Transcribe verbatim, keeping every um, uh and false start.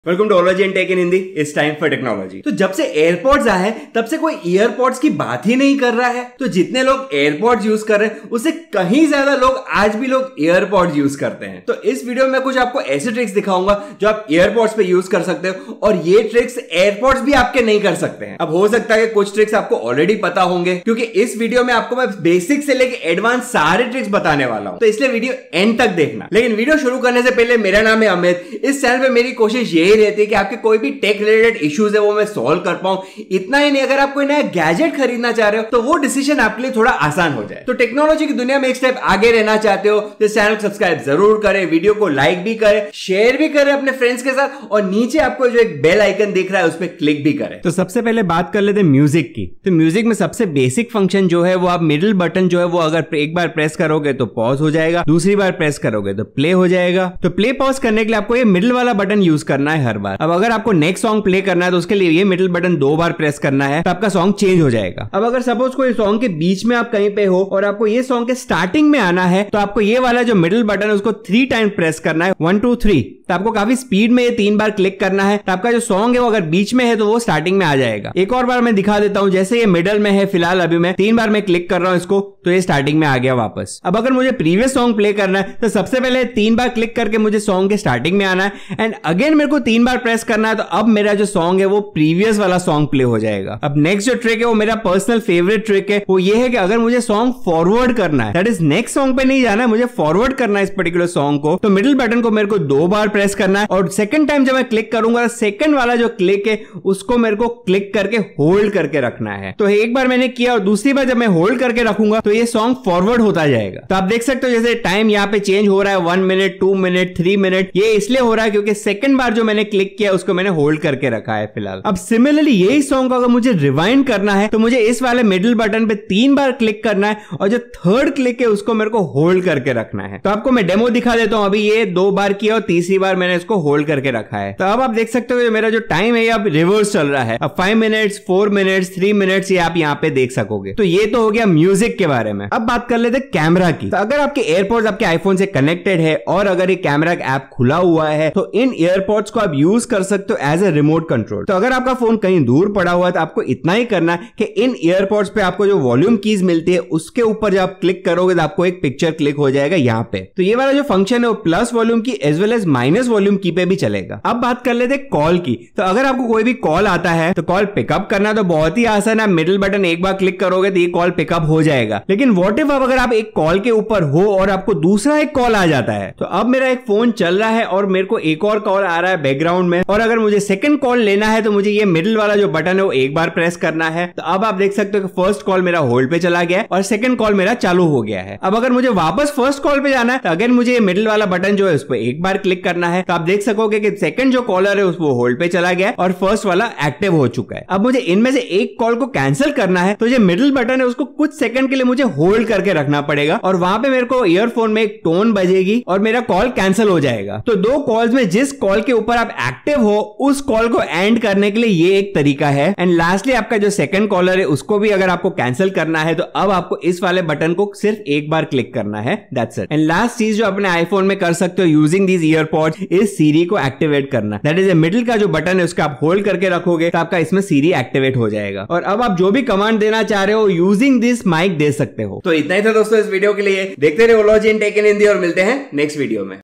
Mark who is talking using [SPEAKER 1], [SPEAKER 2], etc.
[SPEAKER 1] Welcome to ology and tech in Hindi. It's time for technology. तो जब से AirPods आए हैं तब से कोई एयरपॉड्स की बात ही नहीं कर रहा है। तो जितने लोग एयरपॉड्स यूज कर रहे हैं उससे कहीं ज्यादा लोग आज भी लोग एयरपॉड्स यूज करते हैं। तो इस वीडियो में कुछ आपको ऐसे ट्रिक्स दिखाऊंगा जो आप एयरपॉड्स पे यूज कर सकते हो, और ये ट्रिक्स एयरपॉड्स भी आपके नहीं कर सकते हैं। अब हो सकता है कि कुछ ट्रिक्स आपको ऑलरेडी पता होंगे, क्योंकि इस वीडियो में आपको मैं बेसिक से लेके एडवांस सारे ट्रिक्स बताने वाला हूं। तो इसलिए वीडियो एंड तक देखना। लेकिन वीडियो शुरू करने से पहले, मेरा नाम है अमित। इस चैनल पे मेरी कोशिश यही रहती है कि आपके कोई भी टेक रिलेटेड इश्यूज है वो मैं सॉल्व कर पाऊं। इतना ही नहीं, अगर आप कोई नया गैजेट खरीदना चाह रहे हो तो वो डिसीजन आपके लिए थोड़ा आसान हो जाए। तो टेक्नोलॉजी की दुनिया में एक स्टेप आगे रहना चाहते हो तो चैनल को सब्सक्राइब जरूर करें, वीडियो को लाइक भी करें, शेयर भी करें अपने फ्रेंड्स के साथ, और नीचे आपको जो एक बेल आइकन दिख रहा है उस पर क्लिक भी करें। तो सबसे पहले बात कर लेते हैं म्यूजिक की। तो म्यूजिक में सबसे बेसिक फंक्शन जो है वो आप मिडिल बटन जो है वो अगर एक बार प्रेस करोगे तो पॉज हो जाएगा, दूसरी बार प्रेस करोगे तो प्ले हो जाएगा। तो प्ले पॉज करने के लिए आपको ये मिडिल वाला बटन यूज करना है हर बार। अब अगर आपको नेक्स्ट सॉन्ग प्ले करना है तो उसके लिए ये मिडिल बटन दो बार प्रेस करना है, तो आपका सॉन्ग चेंज हो जाएगा। अब अगर सपोज कोई सॉन्ग के बीच में आप कहीं पे हो और आपको ये सॉन्ग के स्टार्टिंग में आना है तो आपको ये वाला जो मिडिल बटन है उसको थ्री टाइम प्रेस करना है, वन टू थ्री। तो आपको काफी स्पीड में ये तीन बार क्लिक करना है। तो आपका जो सॉन्ग है वो अगर बीच में है तो वो स्टार्टिंग में आ जाएगा। एक और बार मैं दिखा देता हूं। जैसे ये मिडिल में है फिलहाल, अभी मैं तीन बार मैं क्लिक कर रहा हूं इसको तो ये स्टार्टिंग में आ गया वापस। अब अगर मुझे प्रीवियस सॉन्ग प्ले करना है तो सबसे पहले तीन बार क्लिक करके मुझे सॉन्ग के स्टार्टिंग में आना है, एंड अगेन मेरे को तीन बार प्रेस करना है। तो अब मेरा जो सॉन्ग है वो प्रीवियस वाला सॉन्ग प्ले हो जाएगा। अब नेक्स्ट जो ट्रिक है वो मेरा पर्सनल फेवरेट ट्रिक है। वो ये है कि अगर मुझे सॉन्ग फॉरवर्ड करना है, दैट इज नेक्स्ट सॉन्ग पे नहीं जाना है, मुझे फॉरवर्ड करना है इस पर्टिकुलर सॉन्ग को, तो मिडिल बटन को मेरे को दो बार प्रेस करना है, और सेकंड टाइम जब मैं क्लिक करूंगा सेकंड वाला जो क्लिक है उसको मेरे को क्लिक करके होल्ड करके रखना है। तो एक बार मैंने किया और दूसरी बार जब मैं होल्ड करके रखूंगा तो ये सॉन्ग फॉरवर्ड होता जाएगा। तो आप देख सकते हो जैसे टाइम यहाँ पे चेंज हो रहा है, one minute, two minute, three minute. ये इसलिए हो रहा है क्योंकि सेकंड बार जो मैंने क्लिक किया उसको मैंने होल्ड करके रखा है फिलहाल। अब सिमिलरली यही सॉन्ग को अगर मुझे रिवाइंड करना है तो मुझे इस वाले मिडिल बटन पे तीन बार क्लिक करना है, और जो थर्ड क्लिक है उसको मेरे को होल्ड करके रखना है। तो आपको मैं डेमो दिखा देता हूं। अभी ये दो बार किया और तीसरी बार मैंने इसको होल्ड करके रखा है। तो अब आप देख सकते हो मेरा जो टाइम है अब रिवर्स चल रहा है। अब five minutes, four minutes, three minutes ये आप यहाँ पे देख सकोगे। तो ये तो हो गया म्यूजिक के बारे में। अब बात कर लेते हैं कैमरा की। तो अगर आपके एयरपोर्ट्स आपके आईफोन से कनेक्टेड है और अगर ये कैमरा का ऐप खुला हुआ है तो इन एयरपोर्ट्स को आप यूज कर सकते हो एज ए रिमोट कंट्रोल। तो अगर आपका फोन कहीं दूर पड़ा हुआ है तो आपको इतना ही करना है कि इन एयरपोर्ट्स पे आपको जो वॉल्यूम कीज मिलती है उसके ऊपर जब आप क्लिक करोगे तो आपको एक पिक्चर क्लिक हो जाएगा यहाँ पे। तो ये वाला जो फंक्शन है वो प्लस वॉल्यूम की as well as minus volume की पे भी चलेगा। अब बात कर लेते हैं कॉल की। तो अगर आपको कोई भी कॉल आता है तो कॉल पिकअप करना तो बहुत ही आसान है। मिडिल बटन एक बार क्लिक करोगे तो ये कॉल पिकअप हो जाएगा। लेकिन व्हाट इफ अगर आप एक कॉल के ऊपर हो और आपको दूसरा एक कॉल आ जाता है, तो अब मेरा एक फोन चल रहा है और मेरे को एक और कॉल आ रहा है बैकग्राउंड में, और अगर मुझे सेकंड कॉल लेना है तो मुझे ये मिडिल वाला जो बटन है वो एक बार प्रेस करना है। तो अब आप देख सकते हो कि फर्स्ट कॉल मेरा होल्ड पे चला गया है और सेकंड कॉल मेरा चालू हो गया है। अब अगर मुझे वापस फर्स्ट कॉल पे जाना है तो अगेन मुझे ये मिडिल वाला बटन जो है उस पर एक बार क्लिक करना है। तो आप देख सकोगे कि सेकंड जो कॉलर है उसको होल्ड पे चला गया है और फर्स्ट वाला एक्टिव हो चुका है। अब मुझे इनमें से एक कॉल को कैंसिल करना है तो जो मिडिल बटन है उसको कुछ सेकंड के लिए मुझे होल्ड करके रखना पड़ेगा, और वहां पे मेरे को ईयरफोन में एक टोन बजेगी और मेरा कॉल कैंसिल हो जाएगा। तो दो कॉल्स में जिस कॉल के ऊपर आप एक्टिव हो उस कॉल को एंड करने के लिए ये एक तरीका है। एंड लास्टली आपका जो सेकंड कॉलर है उसको भी अगर आपको कैंसिल करना है तो अब आपको इस वाले बटन को सिर्फ एक बार क्लिक करना है, दैट्स इट। एंड लास्ट चीज जो अपने आईफोन में कर सकते हो using these EarPods is Siri को एक्टिवेट करना। दैट इज ए मिडिल का जो बटन है उसका आप होल्ड करके रखोगे तो आपका इसमें सीरी एक्टिवेट हो जाएगा, और अब आप जो भी कमांड देना चाह रहे हो यूजिंग दिस माइक दे सकते हो। तो इतना ही था दोस्तों इस वीडियो के लिए। देखते रहे ology and tech in Hindi और मिलते हैं नेक्स्ट वीडियो में।